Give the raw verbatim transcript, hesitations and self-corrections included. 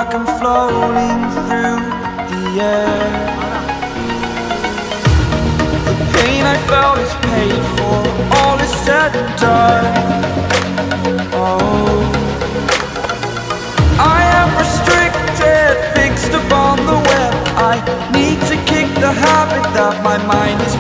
like I'm floating through the air. The pain I felt is paid for, all is said and done. Oh, I am restricted, fixed upon the web. I need to kick the habit that my mind is